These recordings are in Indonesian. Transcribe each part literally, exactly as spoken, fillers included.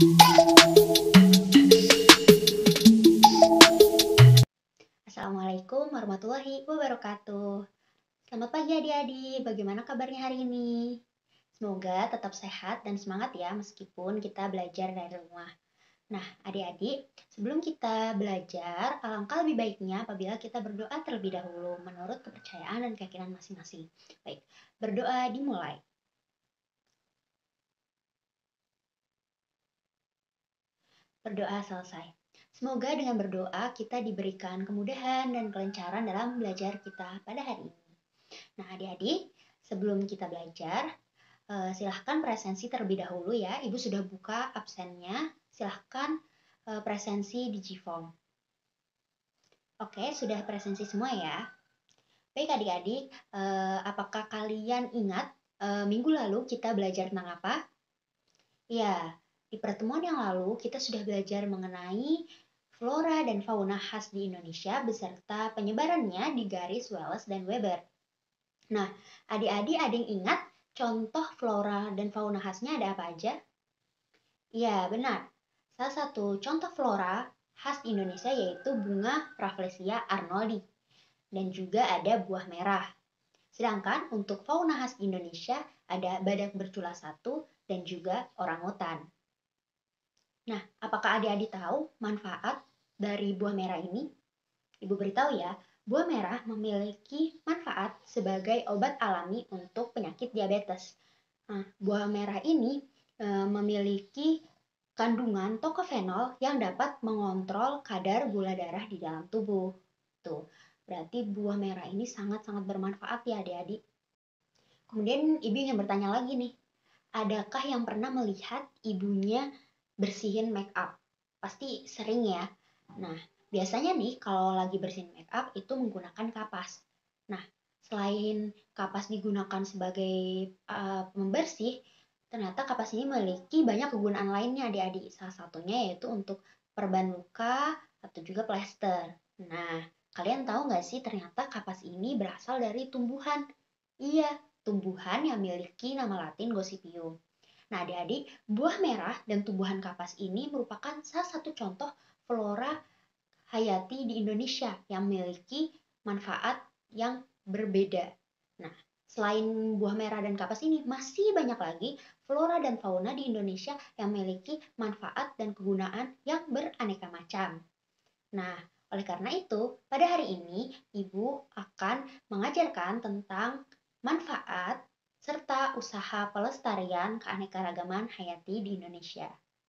Assalamualaikum warahmatullahi wabarakatuh. Selamat pagi adik-adik, bagaimana kabarnya hari ini? Semoga tetap sehat dan semangat ya meskipun kita belajar dari rumah. Nah adik-adik, sebelum kita belajar, alangkah lebih baiknya apabila kita berdoa terlebih dahulu menurut kepercayaan dan keyakinan masing-masing. Baik, berdoa dimulai. Berdoa selesai. Semoga dengan berdoa kita diberikan kemudahan dan kelancaran dalam belajar kita pada hari ini. Nah adik-adik, sebelum kita belajar, uh, silahkan presensi terlebih dahulu ya. Ibu sudah buka absennya, silahkan uh, presensi di G-Form. Oke, sudah presensi semua ya. Baik adik-adik, uh, apakah kalian ingat uh, minggu lalu kita belajar tentang apa? Ya, di pertemuan yang lalu kita sudah belajar mengenai flora dan fauna khas di Indonesia beserta penyebarannya di garis Wallace dan Weber. Nah, adik-adik ada yang ingat contoh flora dan fauna khasnya ada apa aja? Ya, benar. Salah satu contoh flora khas Indonesia yaitu bunga Rafflesia arnoldi. Dan juga ada buah merah. Sedangkan untuk fauna khas Indonesia ada badak bercula satu dan juga orangutan. Nah, apakah adik-adik tahu manfaat dari buah merah ini? Ibu beritahu ya, buah merah memiliki manfaat sebagai obat alami untuk penyakit diabetes. Nah, buah merah ini e, memiliki kandungan tokofenol yang dapat mengontrol kadar gula darah di dalam tubuh. Tuh, berarti buah merah ini sangat-sangat bermanfaat ya adik-adik. Kemudian ibu ingin bertanya lagi nih, adakah yang pernah melihat ibunya bersihin make up? Pasti sering ya. Nah, biasanya nih kalau lagi bersihin make up itu menggunakan kapas. Nah, selain kapas digunakan sebagai uh, pembersih, ternyata kapas ini memiliki banyak kegunaan lainnya adik-adik. Salah satunya yaitu untuk perban luka atau juga plester. Nah, kalian tahu nggak sih ternyata kapas ini berasal dari tumbuhan? Iya, tumbuhan yang memiliki nama latin Gossypium. Nah adik-adik, buah merah dan tumbuhan kapas ini merupakan salah satu contoh flora hayati di Indonesia yang memiliki manfaat yang berbeda. Nah, selain buah merah dan kapas ini, masih banyak lagi flora dan fauna di Indonesia yang memiliki manfaat dan kegunaan yang beraneka macam. Nah, oleh karena itu, pada hari ini Ibu akan mengajarkan tentang manfaat serta usaha pelestarian keanekaragaman hayati di Indonesia.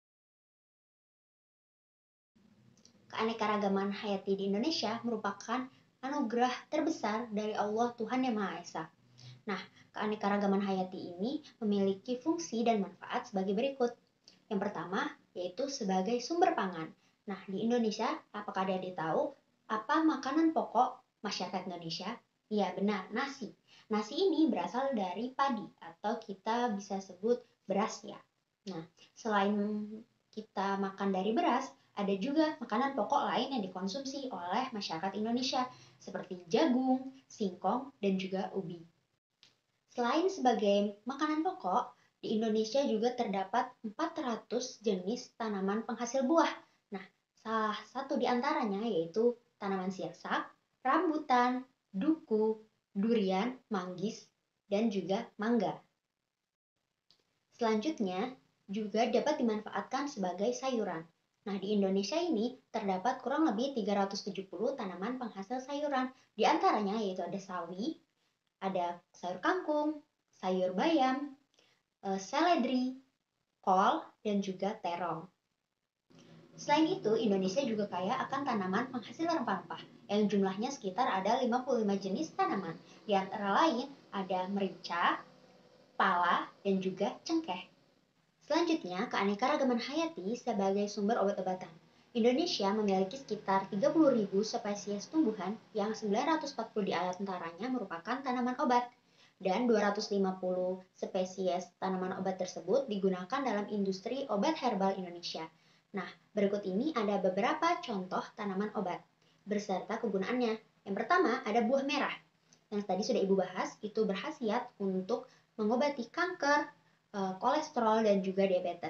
Keanekaragaman hayati di Indonesia merupakan anugerah terbesar dari Allah Tuhan Yang Maha Esa. Nah, keanekaragaman hayati ini memiliki fungsi dan manfaat sebagai berikut. Yang pertama, yaitu sebagai sumber pangan. Nah, di Indonesia, apakah adik-adik tahu apa makanan pokok masyarakat Indonesia? Ya, benar, nasi. Nasi ini berasal dari padi atau kita bisa sebut beras ya. Nah, selain kita makan dari beras, ada juga makanan pokok lain yang dikonsumsi oleh masyarakat Indonesia seperti jagung, singkong, dan juga ubi. Selain sebagai makanan pokok, di Indonesia juga terdapat empat ratus jenis tanaman penghasil buah. Nah, salah satu di antaranya yaitu tanaman sirsak, rambutan, duku, durian, manggis, dan juga mangga. Selanjutnya, juga dapat dimanfaatkan sebagai sayuran. Nah, di Indonesia ini terdapat kurang lebih tiga ratus tujuh puluh tanaman penghasil sayuran. Di antaranya yaitu ada sawi, ada sayur kangkung, sayur bayam, seledri, kol, dan juga terong. Selain itu, Indonesia juga kaya akan tanaman penghasil rempah-rempah yang jumlahnya sekitar ada lima puluh lima jenis tanaman. Di antara lain ada merica, pala, dan juga cengkeh. Selanjutnya, keanekaragaman hayati sebagai sumber obat-obatan. Indonesia memiliki sekitar tiga puluh ribu spesies tumbuhan yang sembilan ratus empat puluh di antaranya merupakan tanaman obat. Dan dua ratus lima puluh spesies tanaman obat tersebut digunakan dalam industri obat herbal Indonesia. Nah, berikut ini ada beberapa contoh tanaman obat beserta kegunaannya. Yang pertama ada buah merah. Yang tadi sudah Ibu bahas, itu berkhasiat untuk mengobati kanker, kolesterol, dan juga diabetes.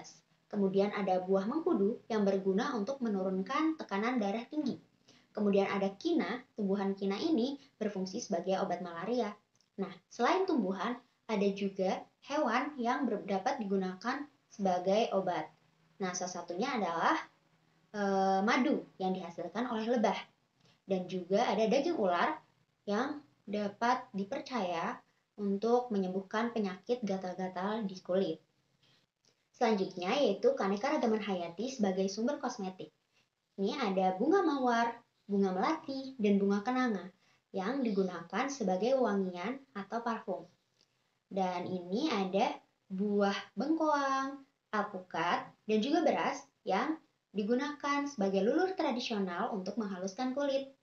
Kemudian ada buah mengkudu yang berguna untuk menurunkan tekanan darah tinggi. Kemudian ada kina, tumbuhan kina ini berfungsi sebagai obat malaria. Nah, selain tumbuhan, ada juga hewan yang dapat digunakan sebagai obat. Nah, salah satunya adalah e, madu yang dihasilkan oleh lebah. Dan juga ada daging ular yang dapat dipercaya untuk menyembuhkan penyakit gatal-gatal di kulit. Selanjutnya yaitu keanekaragaman hayati sebagai sumber kosmetik. Ini ada bunga mawar, bunga melati, dan bunga kenanga yang digunakan sebagai wangian atau parfum. Dan ini ada buah bengkoang, alpukat, dan juga beras yang digunakan sebagai lulur tradisional untuk menghaluskan kulit.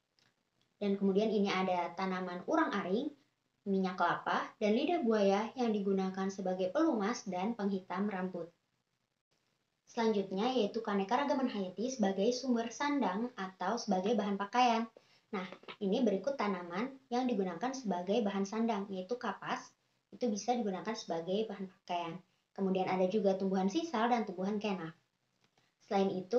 Dan kemudian ini ada tanaman urang-aring, minyak kelapa, dan lidah buaya yang digunakan sebagai pelumas dan penghitam rambut. Selanjutnya yaitu keanekaragaman hayati sebagai sumber sandang atau sebagai bahan pakaian. Nah, ini berikut tanaman yang digunakan sebagai bahan sandang, yaitu kapas, itu bisa digunakan sebagai bahan pakaian. Kemudian ada juga tumbuhan sisal dan tumbuhan kenaf. Selain itu,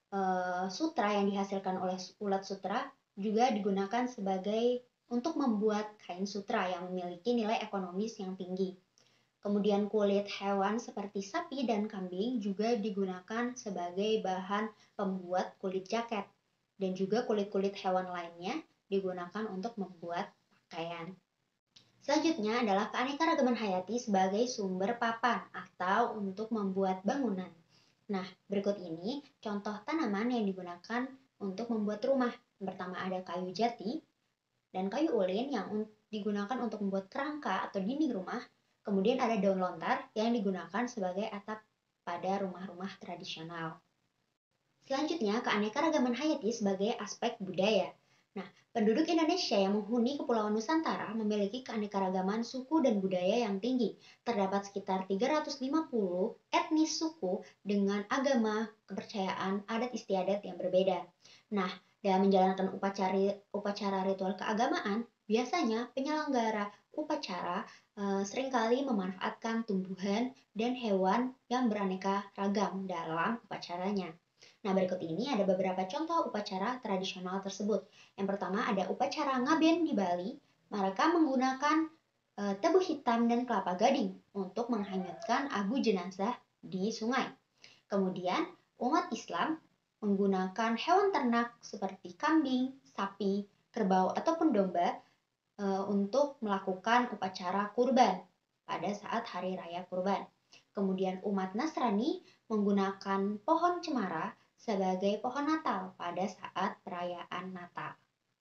sutra yang dihasilkan oleh ulat sutra juga digunakan sebagai untuk membuat kain sutra yang memiliki nilai ekonomis yang tinggi. Kemudian kulit hewan seperti sapi dan kambing juga digunakan sebagai bahan pembuat kulit jaket. Dan juga kulit-kulit hewan lainnya digunakan untuk membuat pakaian. Selanjutnya adalah keanekaragaman hayati sebagai sumber papan atau untuk membuat bangunan. Nah, berikut ini contoh tanaman yang digunakan untuk membuat rumah. Yang pertama ada kayu jati dan kayu ulin yang digunakan untuk membuat kerangka atau dinding rumah. Kemudian ada daun lontar yang digunakan sebagai atap pada rumah-rumah tradisional. Selanjutnya, keanekaragaman hayati sebagai aspek budaya. Nah, penduduk Indonesia yang menghuni Kepulauan Nusantara memiliki keanekaragaman suku dan budaya yang tinggi. Terdapat sekitar tiga ratus lima puluh etnis suku dengan agama, kepercayaan, adat istiadat yang berbeda. Nah, dalam menjalankan upacara, upacara ritual keagamaan, biasanya penyelenggara upacara e, seringkali memanfaatkan tumbuhan dan hewan yang beraneka ragam dalam upacaranya. Nah, berikut ini ada beberapa contoh upacara tradisional tersebut. Yang pertama ada upacara ngaben di Bali. Mereka menggunakan e, tebu hitam dan kelapa gading untuk menghanyutkan abu jenazah di sungai. Kemudian umat Islam menggunakan hewan ternak seperti kambing, sapi, kerbau, ataupun domba e, untuk melakukan upacara kurban pada saat hari raya kurban. Kemudian umat Nasrani menggunakan pohon cemara sebagai pohon Natal pada saat perayaan Natal.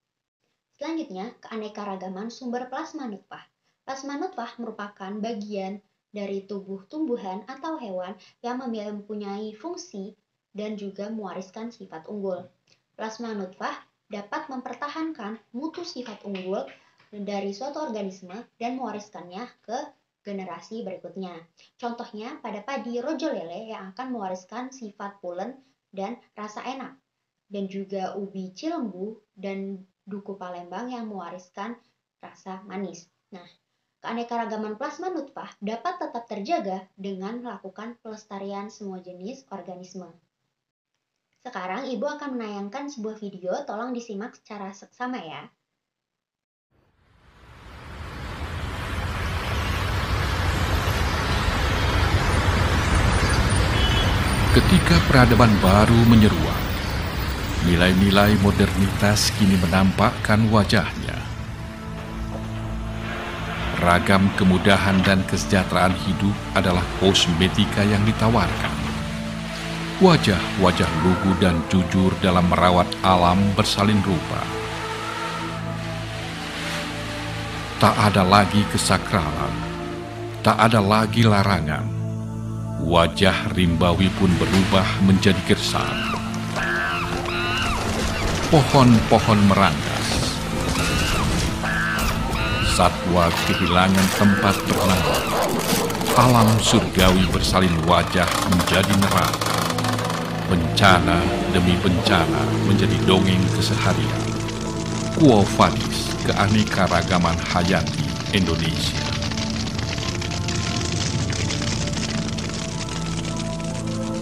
Selanjutnya, keanekaragaman sumber plasma nutfah. Plasma nutfah merupakan bagian dari tubuh tumbuhan atau hewan yang mempunyai fungsi dan juga mewariskan sifat unggul. Plasma nutfah dapat mempertahankan mutu sifat unggul dari suatu organisme dan mewariskannya ke generasi berikutnya. Contohnya pada padi rojo lele yang akan mewariskan sifat pulen dan rasa enak. Dan juga ubi cilembu dan duku Palembang yang mewariskan rasa manis. Nah, keanekaragaman plasma nutfah dapat tetap terjaga dengan melakukan pelestarian semua jenis organisme. Sekarang Ibu akan menayangkan sebuah video, tolong disimak secara seksama ya. Ketika peradaban baru menyeruak, nilai-nilai modernitas kini menampakkan wajahnya. Ragam kemudahan dan kesejahteraan hidup adalah kosmetika yang ditawarkan. Wajah-wajah lugu dan jujur dalam merawat alam bersalin rupa. Tak ada lagi kesakralan, tak ada lagi larangan. Wajah rimbawi pun berubah menjadi gersang. Pohon-pohon merangkas. Satwa kehilangan tempat bernaung. Alam surgawi bersalin wajah menjadi neraka. Bencana demi bencana menjadi dongeng keseharian. Quo Vadis, keanekaragaman hayati Indonesia.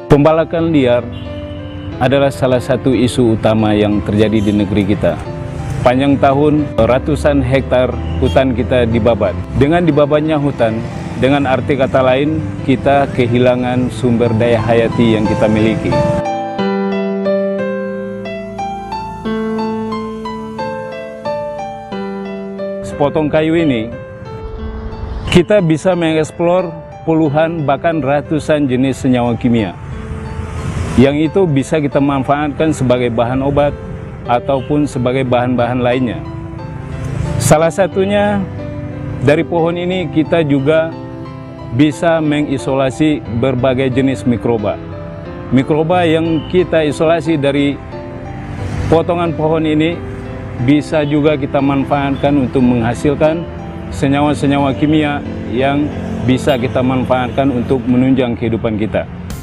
Pembalakan liar adalah salah satu isu utama yang terjadi di negeri kita. Panjang tahun, ratusan hektar hutan kita dibabat. Dengan dibabatnya hutan, dengan arti kata lain, kita kehilangan sumber daya hayati yang kita miliki. Sepotong kayu ini, kita bisa mengeksplor puluhan bahkan ratusan jenis senyawa kimia. Yang itu bisa kita manfaatkan sebagai bahan obat ataupun sebagai bahan-bahan lainnya. Salah satunya dari pohon ini kita juga bisa mengisolasi berbagai jenis mikroba. Mikroba yang kita isolasi dari potongan pohon ini bisa juga kita manfaatkan untuk menghasilkan senyawa-senyawa kimia yang bisa kita manfaatkan untuk menunjang kehidupan kita.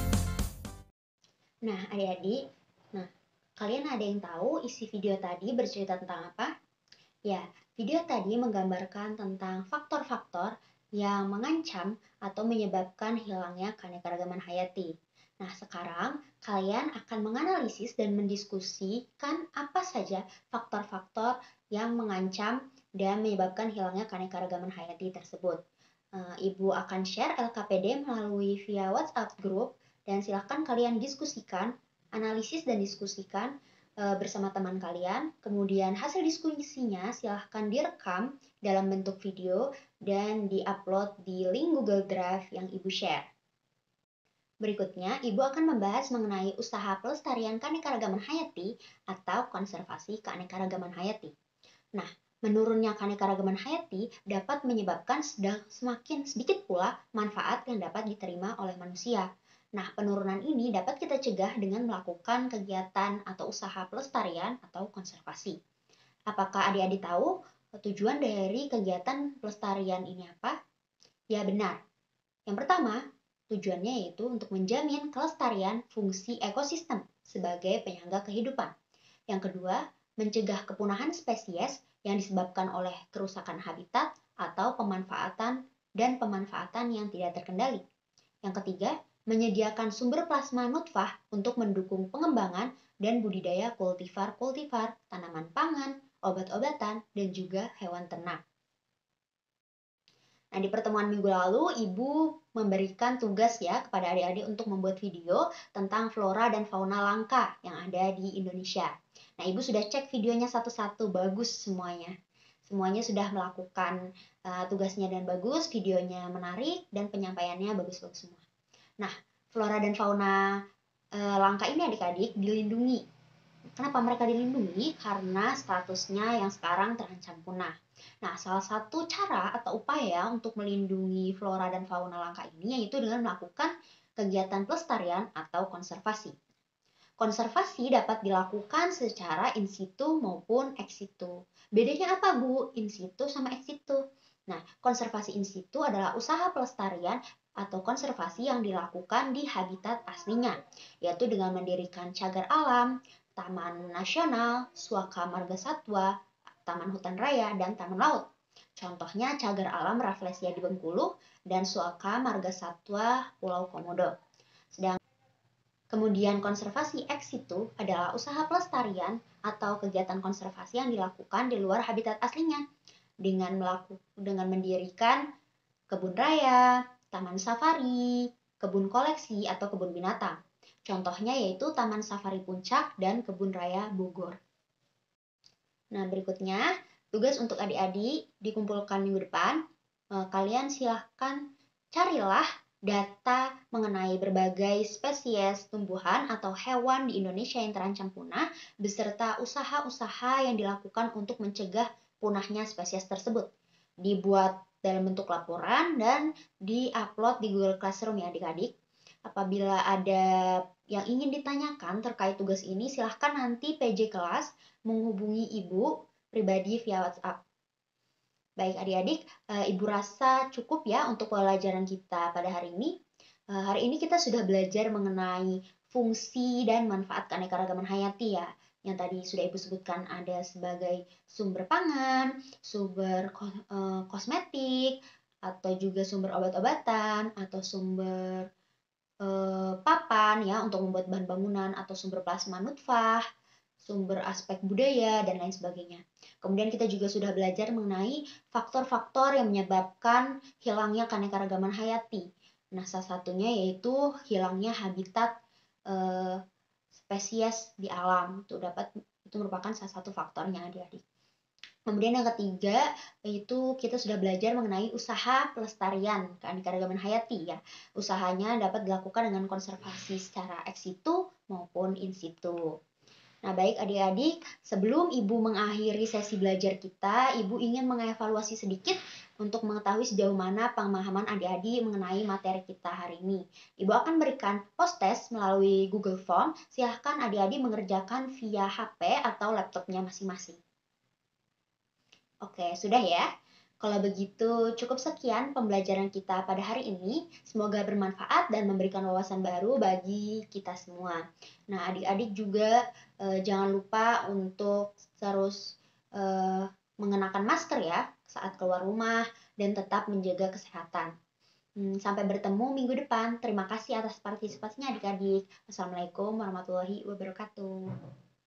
Nah, adik-adik, nah, kalian ada yang tahu isi video tadi bercerita tentang apa? Ya, video tadi menggambarkan tentang faktor-faktor yang mengancam atau menyebabkan hilangnya keanekaragaman hayati. Nah, sekarang kalian akan menganalisis dan mendiskusikan apa saja faktor-faktor yang mengancam dan menyebabkan hilangnya keanekaragaman hayati tersebut. Ibu akan share L K P D melalui via WhatsApp group, dan silahkan kalian diskusikan, analisis dan diskusikan e, bersama teman kalian. Kemudian hasil diskusinya silahkan direkam dalam bentuk video dan diupload di link Google Drive yang Ibu share. Berikutnya, Ibu akan membahas mengenai usaha pelestarian keanekaragaman hayati atau konservasi keanekaragaman hayati. Nah, menurunnya keanekaragaman hayati dapat menyebabkan semakin sedikit pula manfaat yang dapat diterima oleh manusia. Nah, penurunan ini dapat kita cegah dengan melakukan kegiatan atau usaha pelestarian atau konservasi. Apakah adik-adik tahu tujuan dari kegiatan pelestarian ini apa? Ya, benar. Yang pertama, tujuannya yaitu untuk menjamin kelestarian fungsi ekosistem sebagai penyangga kehidupan. Yang kedua, mencegah kepunahan spesies yang disebabkan oleh kerusakan habitat atau pemanfaatan dan pemanfaatan yang tidak terkendali. Yang ketiga, menyediakan sumber plasma nutfah untuk mendukung pengembangan dan budidaya kultivar-kultivar, tanaman pangan, obat-obatan, dan juga hewan ternak. Nah, di pertemuan minggu lalu, Ibu memberikan tugas ya kepada adik-adik untuk membuat video tentang flora dan fauna langka yang ada di Indonesia. Nah, Ibu sudah cek videonya satu-satu, bagus semuanya. Semuanya sudah melakukan uh, tugasnya dan bagus, videonya menarik, dan penyampaiannya bagus-bagus semua. Nah, flora dan fauna e, langka ini adik-adik dilindungi. Kenapa mereka dilindungi? Karena statusnya yang sekarang terancam punah. Nah, salah satu cara atau upaya untuk melindungi flora dan fauna langka ini yaitu dengan melakukan kegiatan pelestarian atau konservasi. Konservasi dapat dilakukan secara in situ maupun ex situ. Bedanya apa, Bu? In situ sama ex situ. Nah, konservasi in situ adalah usaha pelestarian atau konservasi yang dilakukan di habitat aslinya, yaitu dengan mendirikan cagar alam, taman nasional, suaka marga satwa, taman hutan raya, dan taman laut. Contohnya cagar alam Rafflesia di Bengkulu dan suaka marga satwa Pulau Komodo. Sedang Kemudian konservasi ex situ adalah usaha pelestarian atau kegiatan konservasi yang dilakukan di luar habitat aslinya dengan melakukan dengan mendirikan kebun raya, taman safari, kebun koleksi, atau kebun binatang. Contohnya yaitu Taman Safari Puncak dan Kebun Raya Bogor. Nah, berikutnya tugas untuk adik-adik dikumpulkan minggu depan. Kalian silahkan carilah data mengenai berbagai spesies tumbuhan atau hewan di Indonesia yang terancam punah, beserta usaha-usaha yang dilakukan untuk mencegah punahnya spesies tersebut. Dibuat dalam bentuk laporan dan di-upload di Google Classroom ya adik-adik. Apabila ada yang ingin ditanyakan terkait tugas ini, silahkan nanti P J kelas menghubungi Ibu pribadi via WhatsApp. Baik adik-adik, Ibu rasa cukup ya untuk pelajaran kita pada hari ini. Hari ini kita sudah belajar mengenai fungsi dan manfaat keanekaragaman hayati ya. Yang tadi sudah Ibu sebutkan ada sebagai sumber pangan, sumber kosmetik, atau juga sumber obat-obatan, atau sumber papan, digunakan ya untuk membuat bahan bangunan atau sumber plasma nutfah, sumber aspek budaya, dan lain sebagainya. Kemudian kita juga sudah belajar mengenai faktor-faktor yang menyebabkan hilangnya keanekaragaman hayati. Nah, salah satunya yaitu hilangnya habitat eh, spesies di alam. Itu dapat itu merupakan salah satu faktornya, adik-adik. Kemudian yang ketiga, yaitu kita sudah belajar mengenai usaha pelestarian keanekaragaman hayati ya. Usahanya dapat dilakukan dengan konservasi secara ex situ maupun in situ. Nah, baik adik-adik, sebelum Ibu mengakhiri sesi belajar kita, Ibu ingin mengevaluasi sedikit untuk mengetahui sejauh mana pemahaman adik-adik mengenai materi kita hari ini. Ibu akan berikan post-test melalui Google Form. Silahkan adik-adik mengerjakan via H P atau laptopnya masing-masing. Oke, sudah ya. Kalau begitu, cukup sekian pembelajaran kita pada hari ini. Semoga bermanfaat dan memberikan wawasan baru bagi kita semua. Nah, adik-adik juga eh, jangan lupa untuk terus eh, mengenakan masker ya saat keluar rumah dan tetap menjaga kesehatan. Hmm, sampai bertemu minggu depan. Terima kasih atas partisipasinya adik-adik. Wassalamualaikum warahmatullahi wabarakatuh.